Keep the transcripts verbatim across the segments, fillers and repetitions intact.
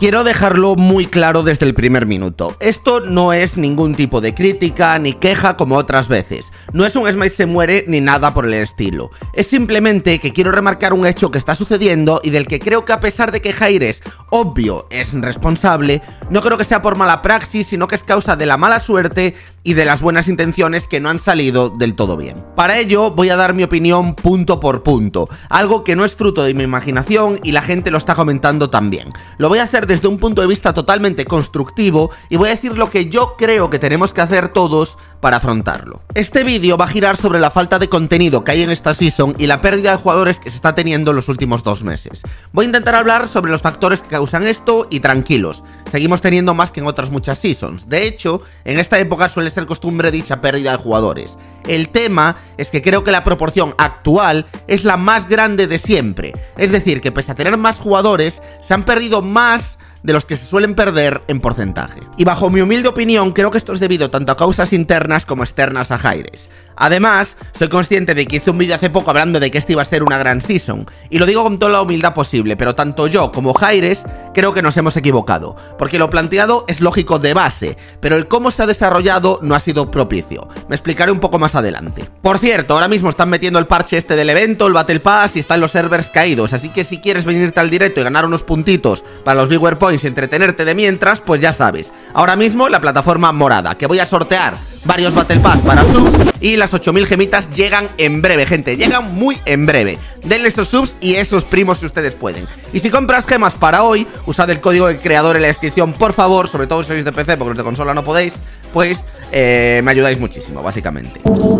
Quiero dejarlo muy claro desde el primer minuto. Esto no es ningún tipo de crítica ni queja como otras veces. No es un Smite se muere ni nada por el estilo. Es simplemente que quiero remarcar un hecho que está sucediendo y del que creo que, a pesar de que Hi-Rez, obvio, es responsable, no creo que sea por mala praxis, sino que es causa de la mala suerte y de las buenas intenciones que no han salido del todo bien. Para ello voy a dar mi opinión punto por punto, algo que no es fruto de mi imaginación y la gente lo está comentando también. Lo voy a hacer desde un punto de vista totalmente constructivo y voy a decir lo que yo creo que tenemos que hacer todos para afrontarlo. Este vídeo va a girar sobre la falta de contenido que hay en esta season y la pérdida de jugadores que se está teniendo en los últimos dos meses. Voy a intentar hablar sobre los factores que causan esto y tranquilos, seguimos teniendo más que en otras muchas seasons. De hecho, en esta época suele ser costumbre dicha pérdida de jugadores. El tema es que creo que la proporción actual es la más grande de siempre, es decir, que pese a tener más jugadores, se han perdido más de los que se suelen perder en porcentaje. Y bajo mi humilde opinión, creo que esto es debido tanto a causas internas como externas a Hi-Rez. Además, soy consciente de que hice un vídeo hace poco hablando de que esta iba a ser una gran season, y lo digo con toda la humildad posible, pero tanto yo como Hi-Rez creo que nos hemos equivocado, porque lo planteado es lógico de base, pero el cómo se ha desarrollado no ha sido propicio. Me explicaré un poco más adelante. Por cierto, ahora mismo están metiendo el parche este del evento, el Battle Pass, y están los servers caídos, así que si quieres venirte al directo y ganar unos puntitos para los Viewer Points y entretenerte de mientras, pues ya sabes, ahora mismo la plataforma morada, que voy a sortear varios Battle Pass para subs y las ocho mil gemitas llegan en breve, gente, llegan muy en breve. Denle esos subs y esos primos si ustedes pueden. Y si compras gemas para hoy, usad el código del creador en la descripción, por favor, sobre todo si sois de P C, porque los de consola no podéis, pues eh, me ayudáis muchísimo, básicamente.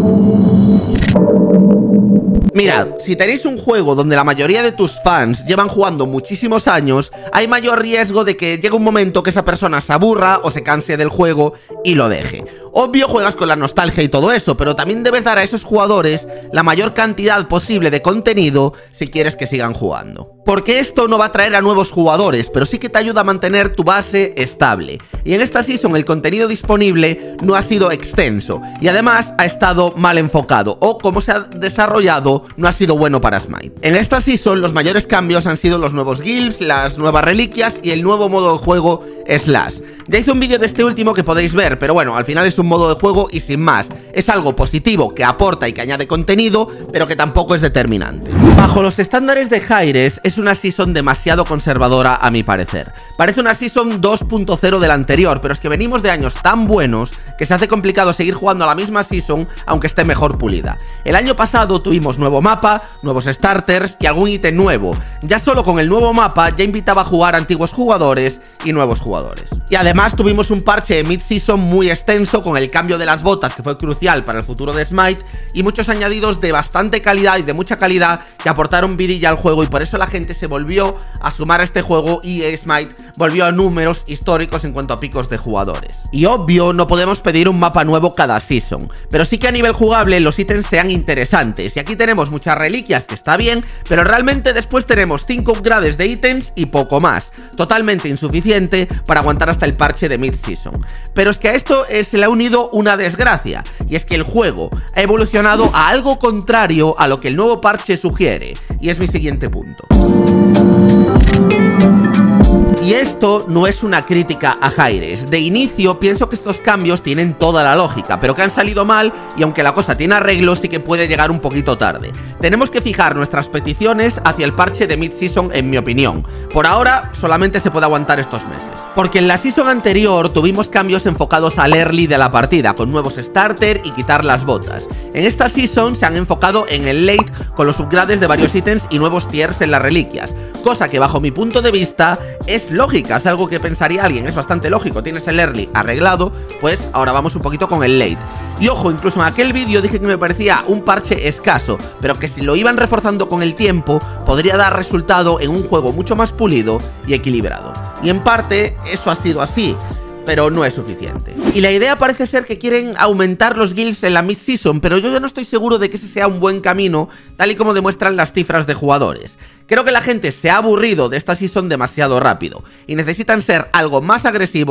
Mirad, si tenéis un juego donde la mayoría de tus fans llevan jugando muchísimos años, hay mayor riesgo de que llegue un momento que esa persona se aburra o se canse del juego y lo deje. Obvio, juegas con la nostalgia y todo eso, pero también debes dar a esos jugadores la mayor cantidad posible de contenido si quieres que sigan jugando. Porque esto no va a traer a nuevos jugadores, pero sí que te ayuda a mantener tu base estable. Y en esta season el contenido disponible no ha sido extenso, y además ha estado mal enfocado, o como se ha desarrollado no ha sido bueno para Smite. En esta season los mayores cambios han sido los nuevos guilds, las nuevas reliquias y el nuevo modo de juego Slash. Ya hice un vídeo de este último que podéis ver, pero bueno, al final es un modo de juego y sin más. Es algo positivo que aporta y que añade contenido, pero que tampoco es determinante. Bajo los estándares de Hi-Rez es una season demasiado conservadora a mi parecer. Parece una season dos punto cero de la anterior, pero es que venimos de años tan buenos que se hace complicado seguir jugando a la misma season aunque esté mejor pulida. El año pasado tuvimos nuevo mapa, nuevos starters y algún ítem nuevo. Ya solo con el nuevo mapa ya invitaba a jugar a antiguos jugadores y nuevos jugadores. Y además tuvimos un parche de mid-season muy extenso con el cambio de las botas, que fue crucial para el futuro de Smite, y muchos añadidos de bastante calidad y de mucha calidad que aportaron vidilla al juego, y por eso la gente se volvió a sumar a este juego y Smite volvió a números históricos en cuanto a picos de jugadores. Y obvio, no podemos pedir un mapa nuevo cada season, pero sí que a nivel jugable los ítems sean interesantes, y aquí tenemos muchas reliquias, que está bien, pero realmente después tenemos cinco upgrades de ítems y poco más, totalmente insuficiente para aguantar hasta el parche de mid-season. Pero es que a esto eh, se le ha unido una desgracia, y es que el juego ha evolucionado a algo contrario a lo que el nuevo parche sugiere, y es mi siguiente punto. Y esto no es una crítica a Hi-Rez. De inicio pienso que estos cambios tienen toda la lógica, pero que han salido mal, y aunque la cosa tiene arreglo, sí que puede llegar un poquito tarde. Tenemos que fijar nuestras peticiones hacia el parche de mid-season, en mi opinión. Por ahora solamente se puede aguantar estos meses. Porque en la season anterior tuvimos cambios enfocados al early de la partida, con nuevos starter y quitar las botas. En esta season se han enfocado en el late con los upgrades de varios ítems y nuevos tiers en las reliquias, cosa que bajo mi punto de vista es lógica, es algo que pensaría alguien, es bastante lógico. Tienes el early arreglado, pues ahora vamos un poquito con el late. Y ojo, incluso en aquel vídeo dije que me parecía un parche escaso, pero que si lo iban reforzando con el tiempo podría dar resultado en un juego mucho más pulido y equilibrado. Y en parte eso ha sido así, pero no es suficiente. Y la idea parece ser que quieren aumentar los guilds en la mid-season, pero yo ya no estoy seguro de que ese sea un buen camino, tal y como demuestran las cifras de jugadores. Creo que la gente se ha aburrido de esta season demasiado rápido y necesitan ser algo más agresivos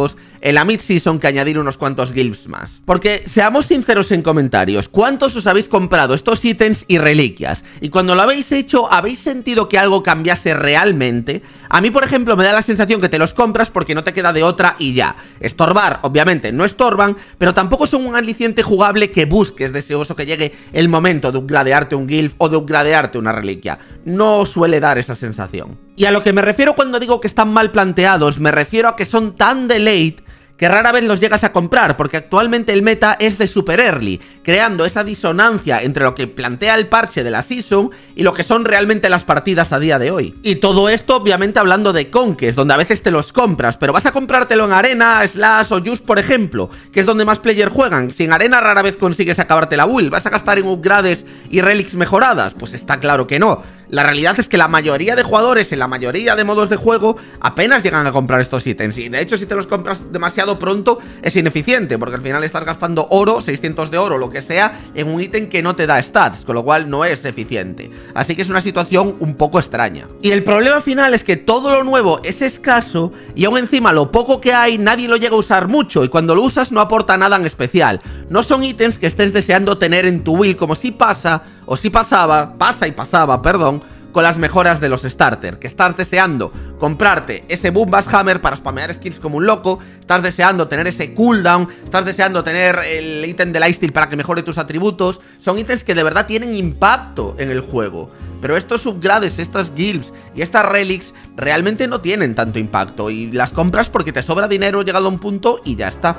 en la mid-season que añadir unos cuantos guilds más. Porque seamos sinceros en comentarios, ¿cuántos os habéis comprado estos ítems y reliquias? Y cuando lo habéis hecho, ¿habéis sentido que algo cambiase realmente? A mí, por ejemplo, me da la sensación que te los compras porque no te queda de otra y ya. Estorbar, obviamente, no estorban, pero tampoco son un aliciente jugable que busques deseoso que llegue el momento de upgradearte un guild o de upgradearte una reliquia. No suele dar esa sensación. Y a lo que me refiero cuando digo que están mal planteados, me refiero a que son tan delayed que rara vez los llegas a comprar, porque actualmente el meta es de super early, creando esa disonancia entre lo que plantea el parche de la season y lo que son realmente las partidas a día de hoy. Y todo esto obviamente hablando de Conquest, donde a veces te los compras, pero vas a comprártelo en Arena, Slash o Just, por ejemplo, que es donde más players juegan. Si en Arena rara vez consigues acabarte la build, ¿vas a gastar en upgrades y relics mejoradas? Pues está claro que no. La realidad es que la mayoría de jugadores en la mayoría de modos de juego apenas llegan a comprar estos ítems, y de hecho si te los compras demasiado pronto es ineficiente, porque al final estás gastando oro, seiscientos de oro, lo que sea, en un ítem que no te da stats, con lo cual no es eficiente. Así que es una situación un poco extraña. Y el problema final es que todo lo nuevo es escaso, y aún encima lo poco que hay nadie lo llega a usar mucho, y cuando lo usas no aporta nada en especial. No son ítems que estés deseando tener en tu build, como si pasa, o si pasaba, pasa y pasaba, perdón, con las mejoras de los starter, que estás deseando comprarte ese Boom Bash Hammer para spamear skills como un loco, estás deseando tener ese cooldown, estás deseando tener el ítem de Lifesteal para que mejore tus atributos. Son ítems que de verdad tienen impacto en el juego, pero estos upgrades, estas guilds y estas relics realmente no tienen tanto impacto, y las compras porque te sobra dinero llegado a un punto y ya está.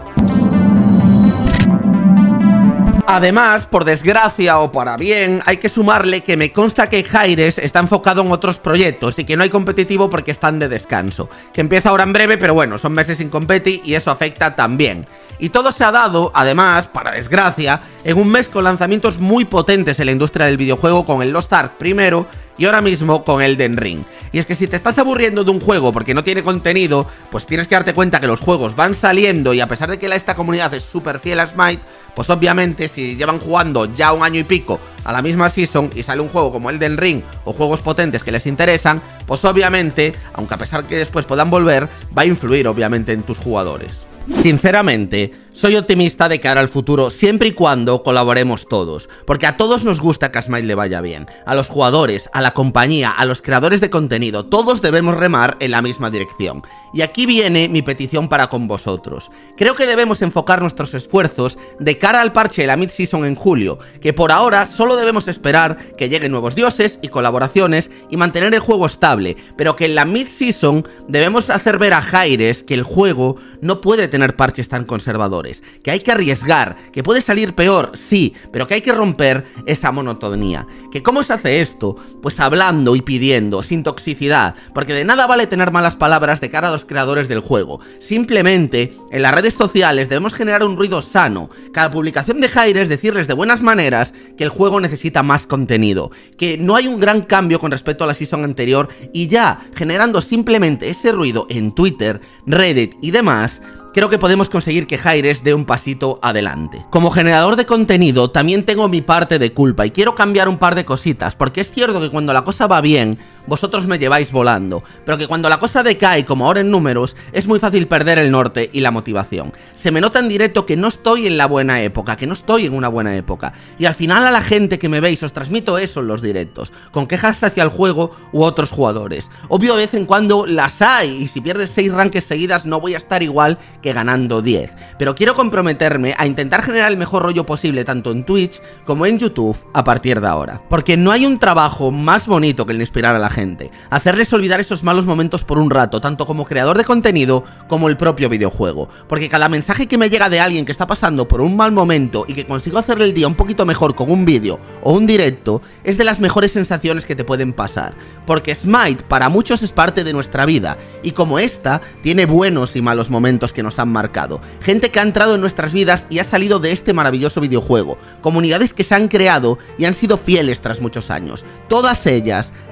Además, por desgracia o para bien, hay que sumarle que me consta que Hi-Rez está enfocado en otros proyectos y que no hay competitivo porque están de descanso, que empieza ahora en breve, pero bueno, son meses sin competi y eso afecta también. Y todo se ha dado, además, para desgracia, en un mes con lanzamientos muy potentes en la industria del videojuego, con el Lost Ark primero y ahora mismo con Elden Ring. Y es que si te estás aburriendo de un juego porque no tiene contenido, pues tienes que darte cuenta que los juegos van saliendo, y a pesar de que esta comunidad es súper fiel a Smite, pues obviamente si llevan jugando ya un año y pico a la misma season y sale un juego como Elden Ring o juegos potentes que les interesan, pues obviamente, aunque a pesar que después puedan volver, va a influir obviamente en tus jugadores. Sinceramente, soy optimista de cara al futuro siempre y cuando colaboremos todos, porque a todos nos gusta que a Smite le vaya bien, a los jugadores, a la compañía, a los creadores de contenido, todos debemos remar en la misma dirección. Y aquí viene mi petición para con vosotros. Creo que debemos enfocar nuestros esfuerzos de cara al parche de la mid-season en julio, que por ahora solo debemos esperar que lleguen nuevos dioses y colaboraciones y mantener el juego estable, pero que en la mid-season debemos hacer ver a Hi-Rez que el juego no puede tener parches tan conservadores, que hay que arriesgar, que puede salir peor, sí, pero que hay que romper esa monotonía. ¿Que cómo se hace esto? Pues hablando y pidiendo, sin toxicidad, porque de nada vale tener malas palabras de cara a los creadores del juego. Simplemente, en las redes sociales debemos generar un ruido sano, cada publicación de Hi-Rez decirles de buenas maneras que el juego necesita más contenido, que no hay un gran cambio con respecto a la season anterior, y ya, generando simplemente ese ruido en Twitter, Reddit y demás, creo que podemos conseguir que Hi-Rez dé un pasito adelante. Como generador de contenido también tengo mi parte de culpa y quiero cambiar un par de cositas, porque es cierto que cuando la cosa va bien, vosotros me lleváis volando, pero que cuando la cosa decae, como ahora en números, es muy fácil perder el norte y la motivación. Se me nota en directo que no estoy en la buena época, que no estoy en una buena época, y al final a la gente que me veis os transmito eso en los directos, con quejas hacia el juego u otros jugadores. Obvio, de vez en cuando las hay, y si pierdes seis rankings seguidas no voy a estar igual que ganando diez, pero quiero comprometerme a intentar generar el mejor rollo posible tanto en Twitch como en YouTube a partir de ahora, porque no hay un trabajo más bonito que el de inspirar a la gente, hacerles olvidar esos malos momentos por un rato, tanto como creador de contenido como el propio videojuego, porque cada mensaje que me llega de alguien que está pasando por un mal momento y que consigo hacerle el día un poquito mejor con un vídeo o un directo, es de las mejores sensaciones que te pueden pasar, porque Smite para muchos es parte de nuestra vida, y como esta, tiene buenos y malos momentos que nos han marcado, gente que ha entrado en nuestras vidas y ha salido de este maravilloso videojuego, comunidades que se han creado y han sido fieles tras muchos años, todas ellas ligadas a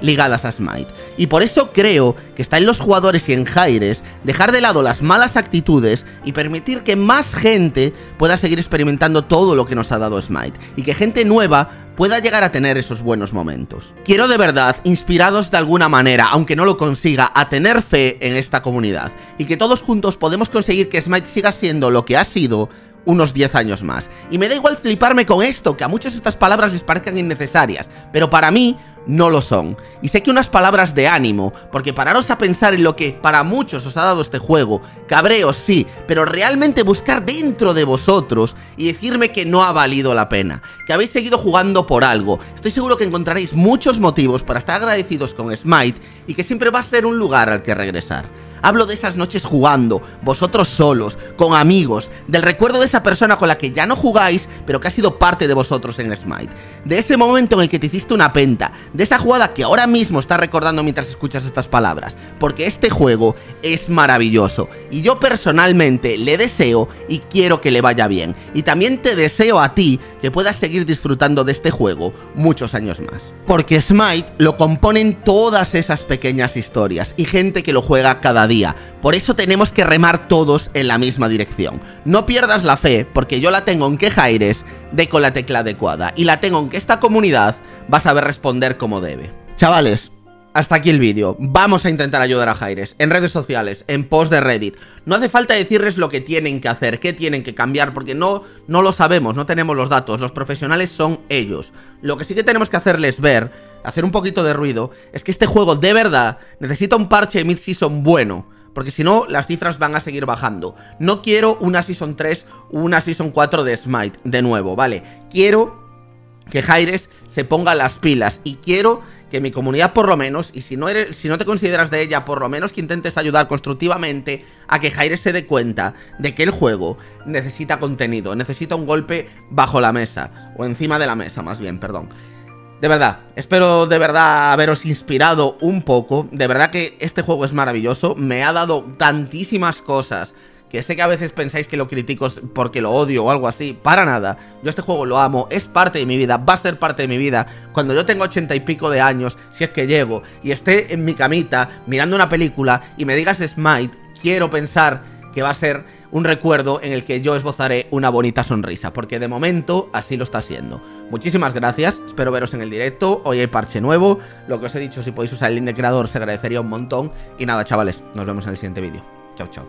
a Smite. Y por eso creo que está en los jugadores y en Hi-Rez dejar de lado las malas actitudes y permitir que más gente pueda seguir experimentando todo lo que nos ha dado Smite, y que gente nueva pueda llegar a tener esos buenos momentos. Quiero de verdad, inspirados de alguna manera, aunque no lo consiga, a tener fe en esta comunidad, y que todos juntos podemos conseguir que Smite siga siendo lo que ha sido unos diez años más. Y me da igual fliparme con esto, que a muchos estas palabras les parezcan innecesarias, pero para mí no lo son. Y sé que unas palabras de ánimo, porque pararos a pensar en lo que para muchos os ha dado este juego, cabreos sí, pero realmente buscar dentro de vosotros y decirme que no ha valido la pena, que habéis seguido jugando por algo. Estoy seguro que encontraréis muchos motivos para estar agradecidos con Smite y que siempre va a ser un lugar al que regresar. Hablo de esas noches jugando, vosotros solos, con amigos, del recuerdo de esa persona con la que ya no jugáis, pero que ha sido parte de vosotros en Smite. De ese momento en el que te hiciste una penta, de esa jugada que ahora mismo estás recordando mientras escuchas estas palabras, porque este juego es maravilloso, y yo personalmente le deseo y quiero que le vaya bien, y también te deseo a ti que puedas seguir disfrutando de este juego muchos años más. Porque Smite lo componen todas esas pequeñas historias, y gente que lo juega cada día. Día. Por eso tenemos que remar todos en la misma dirección. No pierdas la fe, porque yo la tengo en que Hi-Rez dé con la tecla adecuada, y la tengo en que esta comunidad va a saber responder como debe. Chavales, hasta aquí el vídeo. Vamos a intentar ayudar a Hi-Rez en redes sociales, en posts de Reddit. No hace falta decirles lo que tienen que hacer, qué tienen que cambiar, porque no, no lo sabemos, no tenemos los datos. Los profesionales son ellos. Lo que sí que tenemos que hacerles ver, hacer un poquito de ruido, es que este juego de verdad necesita un parche de mid-season bueno, porque si no, las cifras van a seguir bajando. No quiero una Season tres o una Season cuatro de Smite, de nuevo, ¿vale? Quiero que Hi-Rez se ponga las pilas, y quiero que mi comunidad por lo menos, y si no, eres, si no te consideras de ella, por lo menos que intentes ayudar constructivamente a que Hi-Rez se dé cuenta de que el juego necesita contenido, necesita un golpe bajo la mesa, o encima de la mesa, más bien, perdón. De verdad, espero de verdad haberos inspirado un poco. De verdad que este juego es maravilloso. Me ha dado tantísimas cosas que sé que a veces pensáis que lo critico porque lo odio o algo así. Para nada. Yo este juego lo amo, es parte de mi vida, va a ser parte de mi vida. Cuando yo tenga ochenta y pico de años, si es que llego, y esté en mi camita mirando una película y me digas Smite, quiero pensar que va a ser un recuerdo en el que yo esbozaré una bonita sonrisa, porque de momento así lo está haciendo. Muchísimas gracias, espero veros en el directo. Hoy hay parche nuevo, lo que os he dicho, si podéis usar el link de creador se agradecería un montón. Y nada, chavales, nos vemos en el siguiente vídeo. Chao, chao.